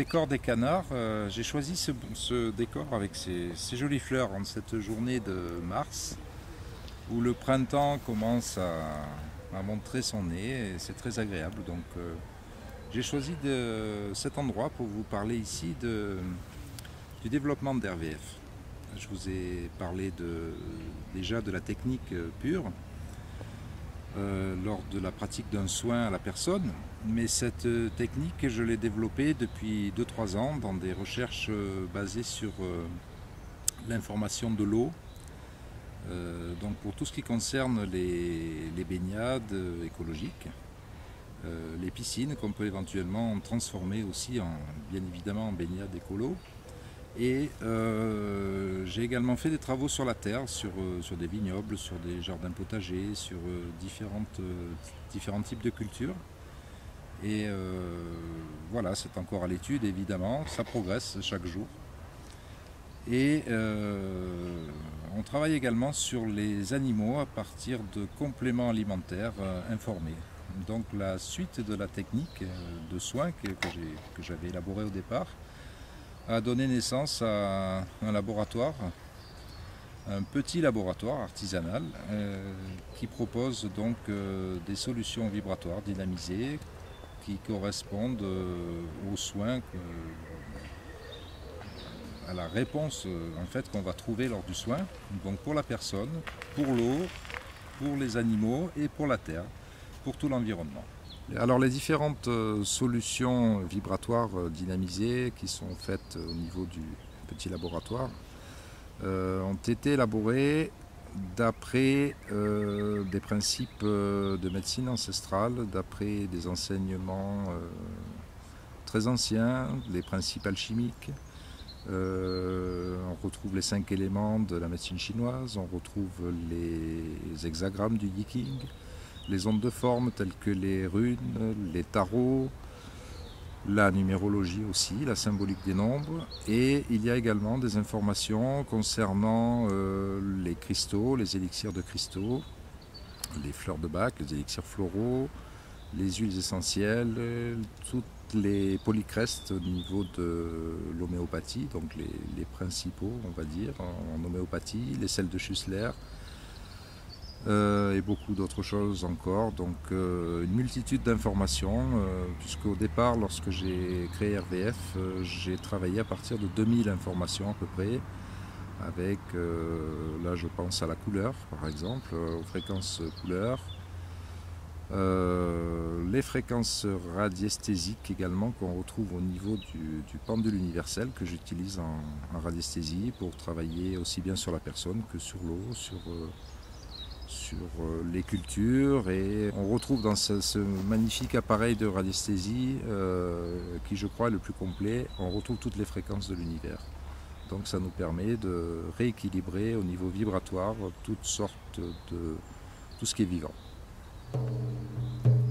décor des canards, j'ai choisi ce décor avec ces jolies fleurs en cette journée de mars où le printemps commence à montrer son nez et c'est très agréable. Donc j'ai choisi cet endroit pour vous parler ici du développement d'RVF. Je vous ai parlé déjà de la technique pure lors de la pratique d'un soin à la personne, mais cette technique je l'ai développée depuis 2-3 ans dans des recherches basées sur l'information de l'eau. Donc pour tout ce qui concerne les baignades écologiques, les piscines qu'on peut éventuellement transformer aussi bien évidemment en baignade écolo. Et j'ai également fait des travaux sur la terre, sur des vignobles, sur des jardins potagers, sur différents types de cultures. Et voilà, c'est encore à l'étude évidemment, ça progresse chaque jour. Et on travaille également sur les animaux à partir de compléments alimentaires informés. Donc la suite de la technique de soins que j'avais élaborée au départ a donné naissance à un laboratoire, un petit laboratoire artisanal qui propose donc des solutions vibratoires dynamisées qui correspondent aux soins, à la réponse en fait, qu'on va trouver lors du soin, donc pour la personne, pour l'eau, pour les animaux et pour la terre, pour tout l'environnement. Alors les différentes solutions vibratoires dynamisées qui sont faites au niveau du petit laboratoire ont été élaborées d'après des principes de médecine ancestrale, d'après des enseignements très anciens, les principes alchimiques. On retrouve les 5 éléments de la médecine chinoise, on retrouve les hexagrammes du Yi-King, les ondes de forme telles que les runes, les tarots, la numérologie aussi, la symbolique des nombres. Et il y a également des informations concernant les cristaux, les élixirs de cristaux, les fleurs de bac, les élixirs floraux, les huiles essentielles, toutes les polycrestes au niveau de l'homéopathie, donc les principaux on va dire en homéopathie, les sels de Schussler, et beaucoup d'autres choses encore, donc une multitude d'informations, puisqu'au départ lorsque j'ai créé RVF, j'ai travaillé à partir de 2000 informations à peu près, avec, là je pense à la couleur par exemple, aux fréquences couleurs, les fréquences radiesthésiques également qu'on retrouve au niveau du pendule universel que j'utilise en radiesthésie pour travailler aussi bien sur la personne que sur l'eau, sur les cultures, et on retrouve dans ce magnifique appareil de radiesthésie qui je crois est le plus complet, on retrouve toutes les fréquences de l'univers. Donc ça nous permet de rééquilibrer au niveau vibratoire toutes sortes de tout ce qui est vivant.